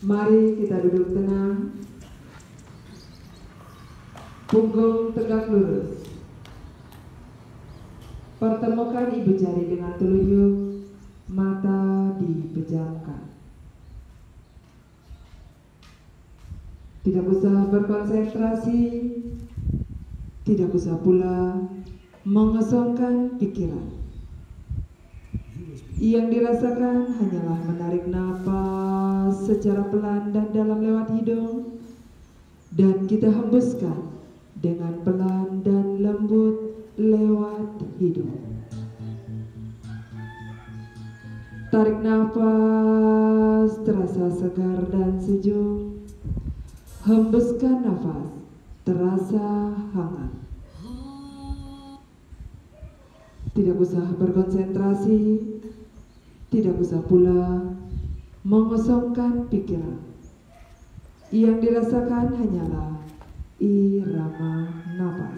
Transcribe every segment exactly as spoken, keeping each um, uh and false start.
Mari kita duduk tenang, punggung tegak lurus. Pertemukan ibu jari dengan telunjuk, mata dipejamkan. Tidak usah berkonsentrasi, tidak usah pula mengosongkan pikiran. Yang dirasakan hanyalah menarik napas secara pelan dan dalam lewat hidung, dan kita hembuskan dengan pelan dan lembut lewat hidung. Tarik nafas terasa segar dan sejuk. Hembuskan nafas terasa hangat. Tidak usah berkonsentrasi, tidak usah pula mengosongkan pikiran. Yang dirasakan hanyalah irama nafas.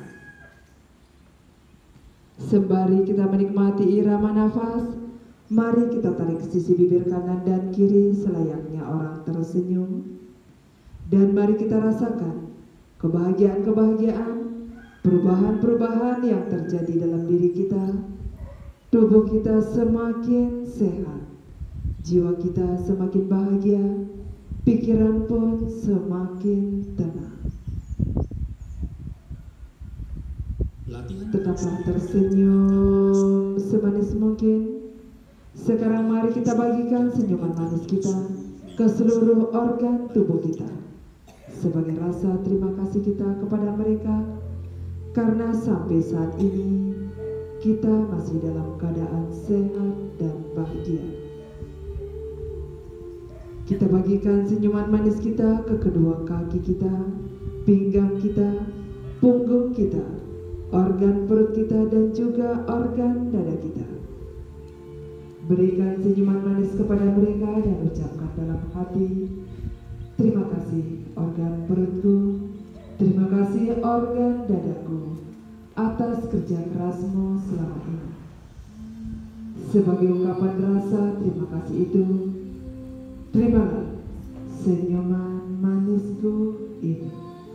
Sembari kita menikmati irama nafas, mari kita tarik sisi bibir kanan dan kiri selayaknya orang tersenyum. Dan mari kita rasakan kebahagiaan-kebahagiaan, perubahan-perubahan yang terjadi dalam diri kita. Tubuh kita semakin sehat, jiwa kita semakin bahagia, pikiran pun semakin tenang. Tetaplah tersenyum semanis mungkin. Sekarang mari kita bagikan senyuman manis kita ke seluruh organ tubuh kita, sebagai rasa terima kasih kita kepada mereka, karena sampai saat ini kita masih dalam keadaan sehat dan bahagia. Kita bagikan senyuman manis kita ke kedua kaki kita, pinggang kita, punggung kita, organ perut kita, dan juga organ dada kita. Berikan senyuman manis kepada mereka dan ucapkan dalam hati, terima kasih organ perutku, terima kasih organ dadaku atas kerja kerasmu selama ini. Sebagai ungkapan rasa terima kasih itu, terimalah senyuman manisku ini.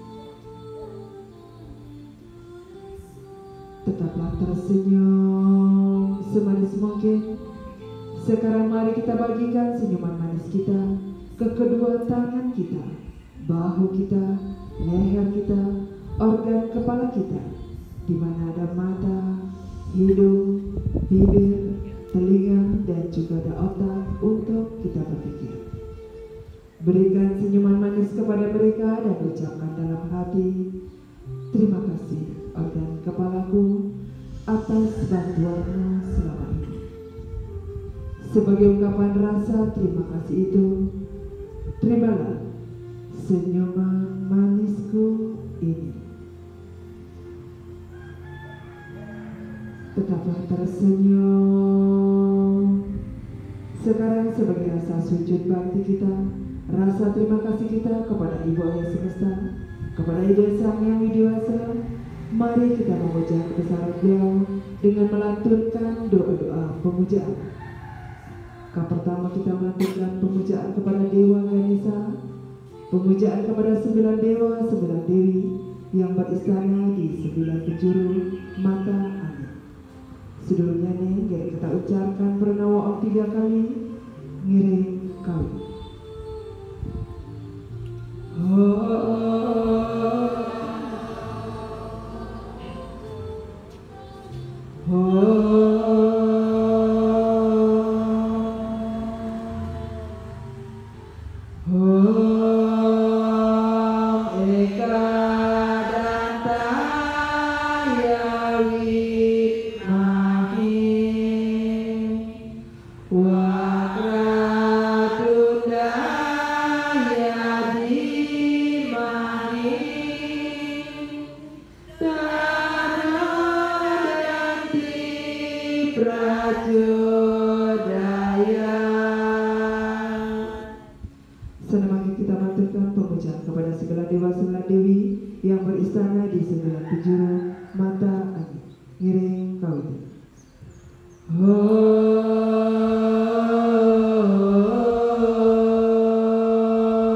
Tetaplah tersenyum semanis mungkin. Sekarang mari kita bagikan senyuman manis kita ke kedua tangan kita, bahu kita, leher kita, organ kepala kita, di mana ada mata, hidung, bibir, telinga, dan juga ada otak untuk kita berpikir. Berikan senyuman manis kepada mereka dan ucapkan dalam hati, terima kasih organ kepalaku atas bantuanmu selama ini. Sebagai ungkapan rasa terima kasih itu, terimalah senyuman manisku ini. Tetaplah tersenyum. Sekarang sebagai rasa sujud bakti kita, rasa terima kasih kita kepada Ibu Ayah Semesta, kepada Ida Sang Yang Widiwasa, mari kita memuja kebesaran beliau dengan melantunkan doa-doa pemujaan. Kali pertama kita melantunkan pemujaan kepada Dewa Ganesha, pemujaan kepada sembilan dewa, sembilan dewi yang beristana di sembilan penjuru mata angin. Sedulurnya nih, jadi kita ucapkan Pranawa Om tiga kali, ngiring kali. Oh, oh. Senang kita manturkan pemujaan kepada segala dewa sembilan dewi yang beristana di sembilan penjuru mata angin. Ngiring kawin. Oh.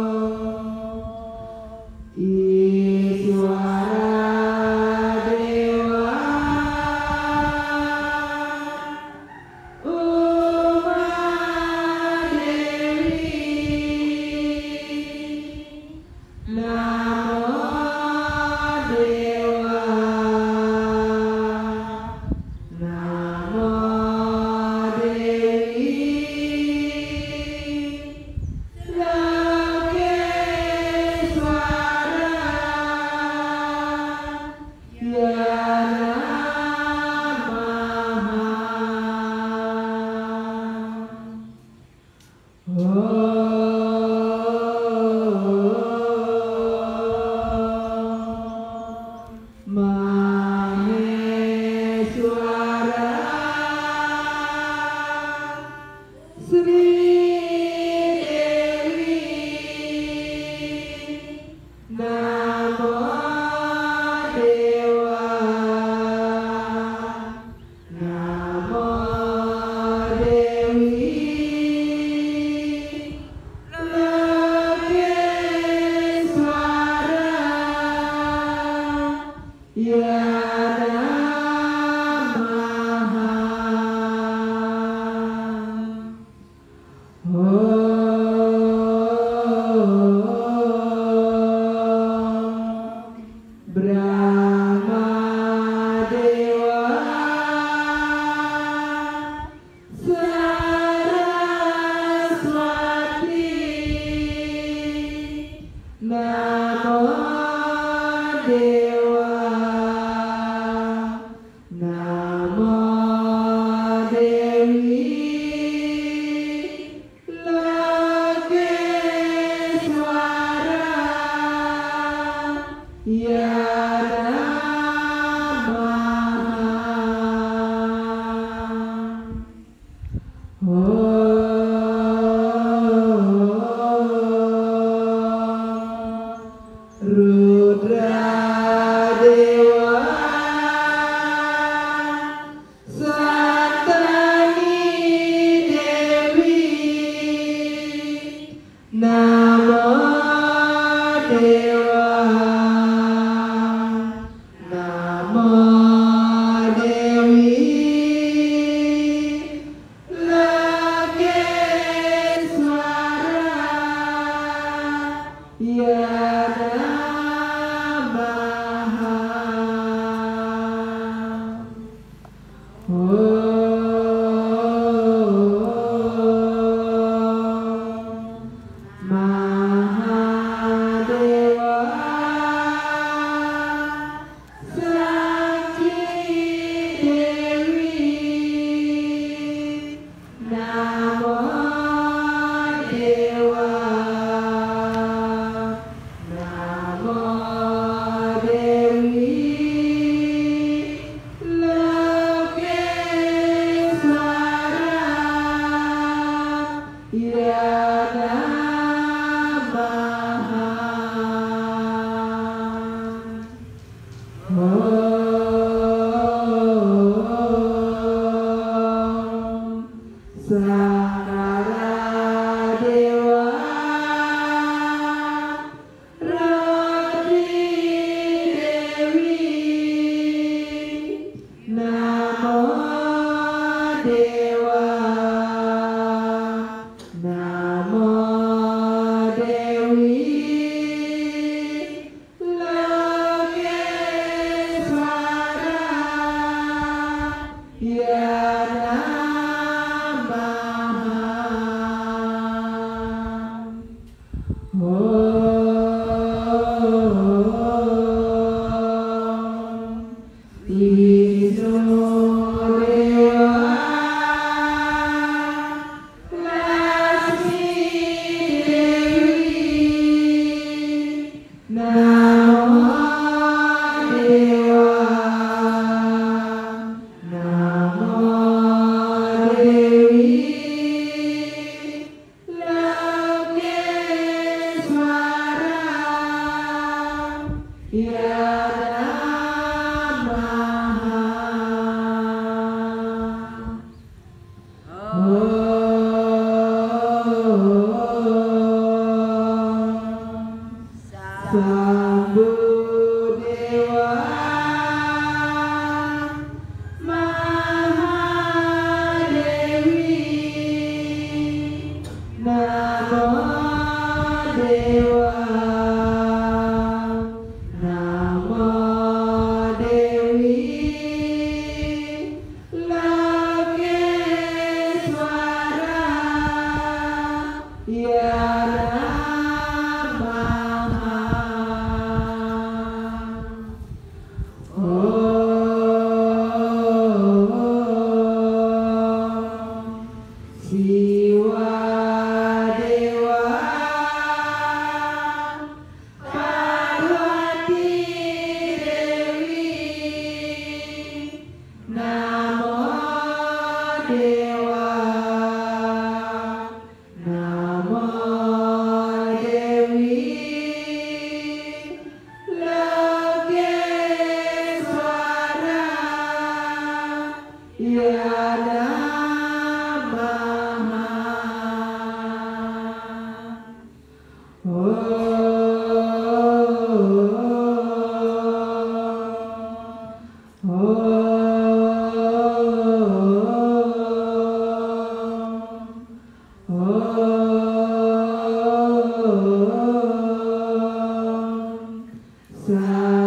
Sa